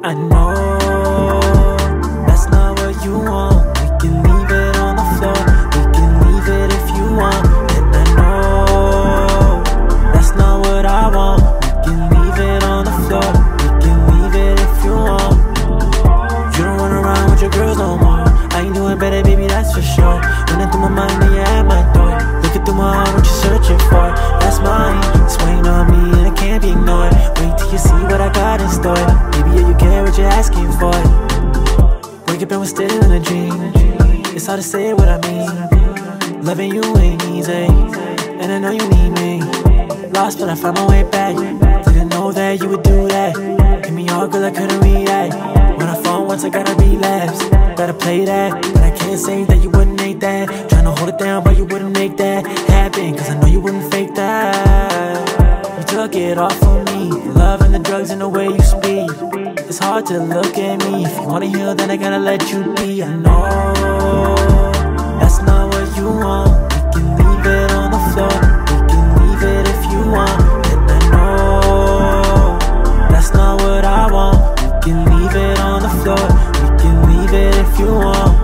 I know that's not what you want. We can leave it on the floor. We can leave it if you want. And I know that's not what I want. We can leave it on the floor. We can leave it if you want. You don't run around with your girls no more. I ain't doing better, baby, that's for sure. Running through my mind, now you're at my door. Looking through my heart, what you searching for? That's mine. It's weighing on me and it can't be ignored. Wait till you see what I got in store. Baby, yeah, you get what you're asking for. Wake up and we're still in a dream. It's hard to say what I mean. Loving you ain't easy, and I know you need me. Lost but I found my way back. Didn't know that you would do that. Hit me all girl, I couldn't react. When I fall once I gotta relapse. Gotta play that, but I can't say that you wouldn't make that. Tryna hold it down but you wouldn't make that happen, cause I know you wouldn't fake that. You took it off of me, love and the drugs and the way you speak. It's hard to look at me. If you wanna heal, then I gotta let you be. I know that's not what you want. We can leave it on the floor. We can leave it if you want. And I know that's not what I want. We can leave it on the floor. We can leave it if you want.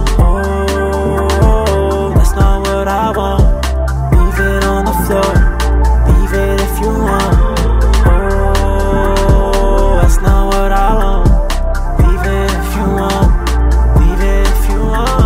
Oh, that's not what I want. Leave it on the floor. Leave it if you want. Oh, that's not what I want. Leave it if you want. Leave it if you want.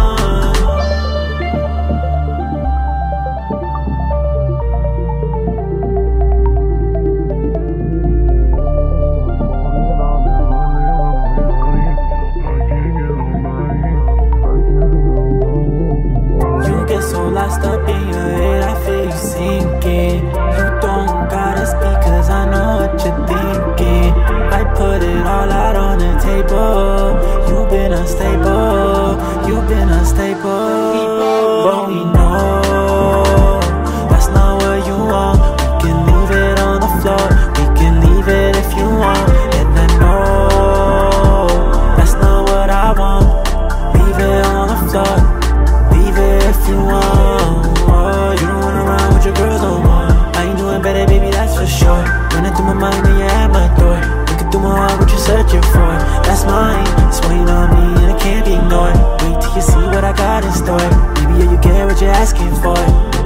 You get so lost up in your head, I feel you sinking. You don't gotta speak cause I know what you're thinking. I put it all out on the table. You've been unstable, you've been unstable. But we know that's not what you want. We can leave it on the floor. We can leave it if you want. And I know that's not what I want. Leave it on the floor. Leave it if you want. Oh, you don't run around with your girls no more. I ain't doing better, baby, that's for sure. Running through my mind, now you're at my door. Looking through my heart, what you searching for? That's mine. It's weighing on me and it can't be ignored. Wait till you see what I got in store. Baby, yeah, you get what you're asking for.